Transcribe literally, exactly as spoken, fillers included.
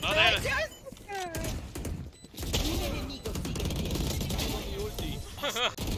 Joder. Un enemigo sigue en pie. Mi ulti.